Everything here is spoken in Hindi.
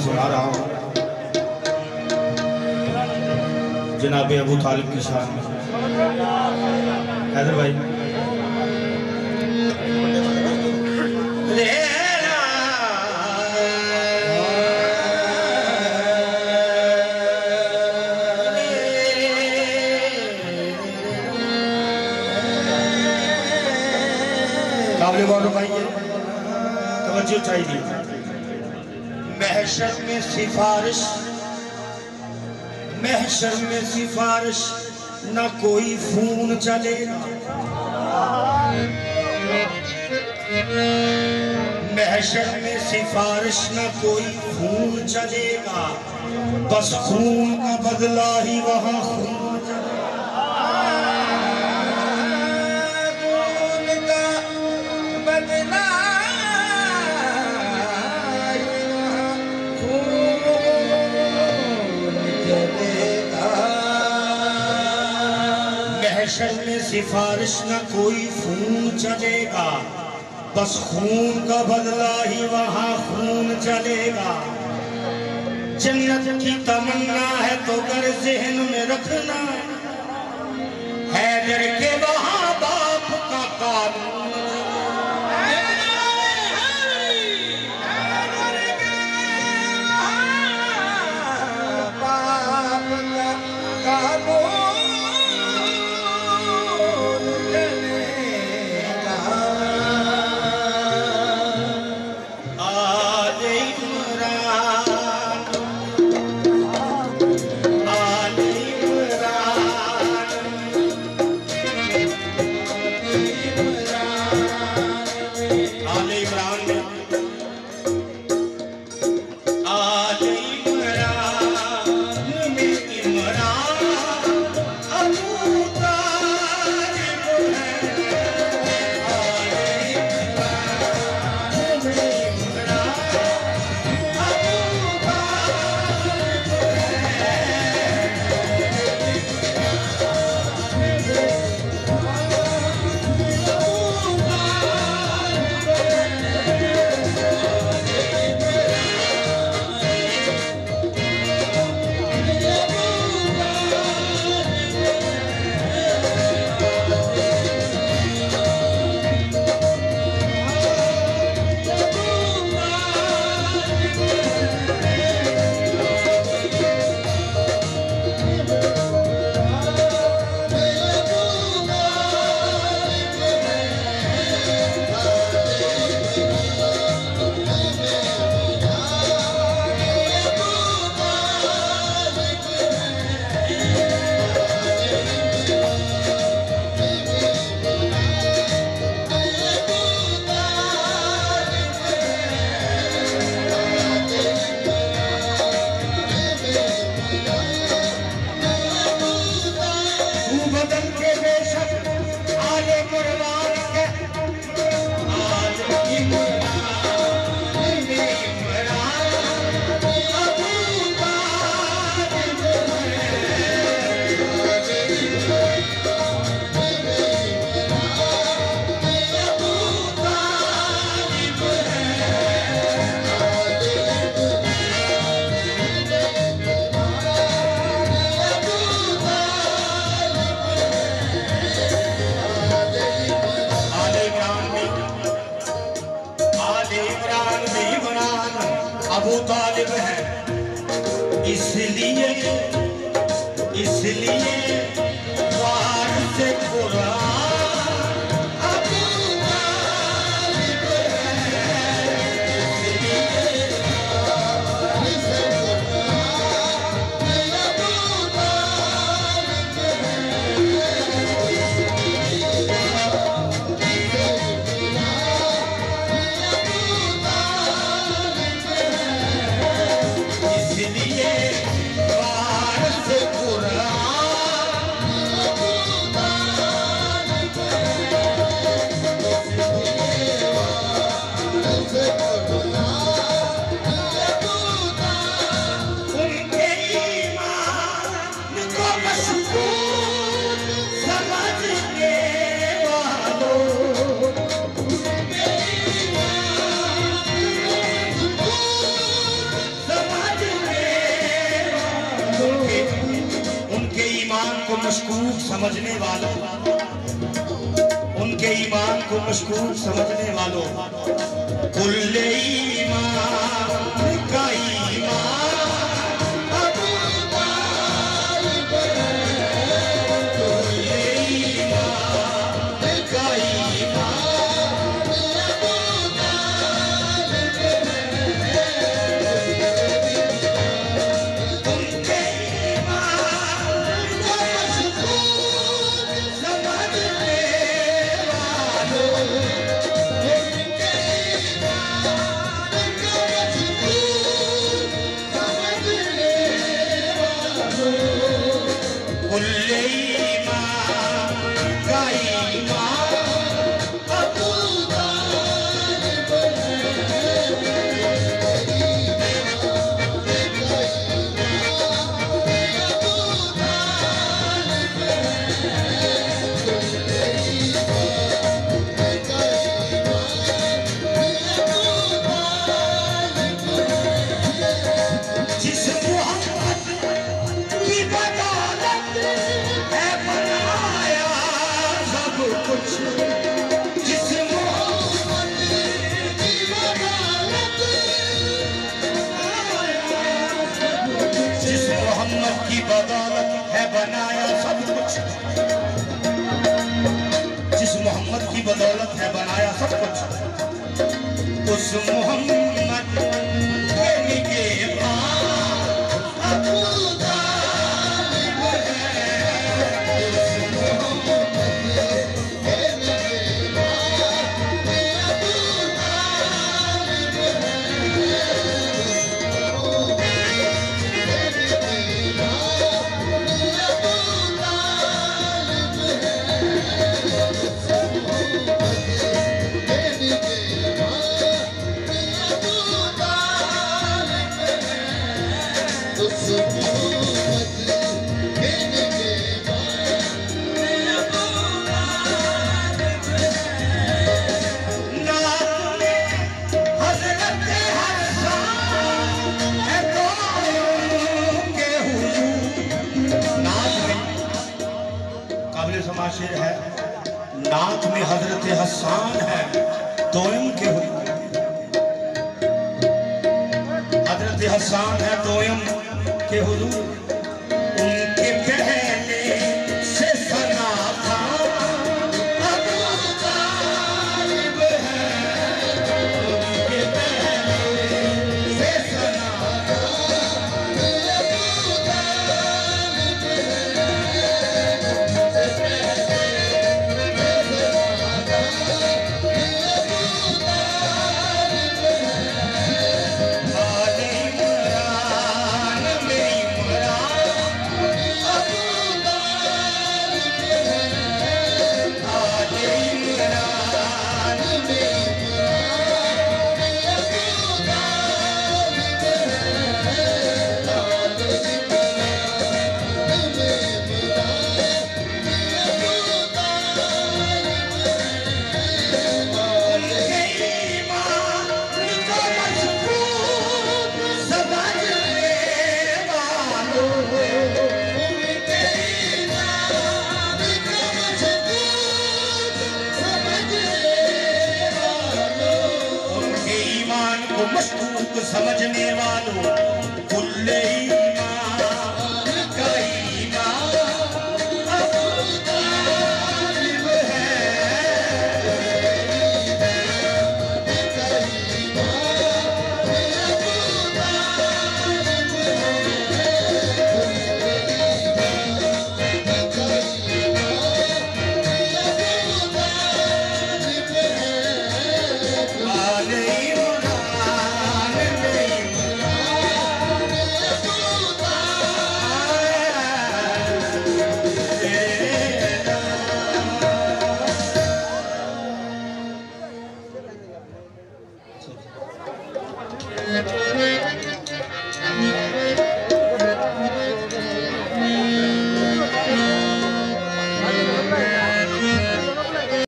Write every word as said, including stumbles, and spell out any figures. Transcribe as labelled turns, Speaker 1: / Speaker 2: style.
Speaker 1: सुना रहा हूँ जनाब अबू तालिब की शान में। हैदर भाई काबिल गौर भाई तवज्जो चाहिए। महशर में सिफारिश महशर में सिफारिश न कोई खून चलेगा। महशर में सिफारिश न कोई खून चलेगा, बस खून का बदला ही वहाँ खून चलेगा। खून का बदला महशर में सिफारिश न कोई खून चलेगा, बस खून का बदला ही वहाँ खून चलेगा। जन्नत की तमन्ना है तो कर ज़हन में रखना, हैदर के वहाँ बाप का कानून। अबू तालिब है इसलिए इसलिए वारिस कुरान अबू तालिब है, इसलिए वारिस कुरान अबू तालिब मशकूक समझने वालों, उनके ईमान को मशकूक समझने वालों, कुल्ले ईमान का ईमान की बदौलत है बनाया सब कुछ, जिस मोहम्मद की बदौलत है बनाया सब कुछ, उस मोहम्मद के निगहबान अबू तालिब है, उस मोहम्मद के निगहबान अबू तालिब शेर है। नात में हजरत हसन है दोयम के हुजूर, हजरत हसन है दोयम के हुजूर।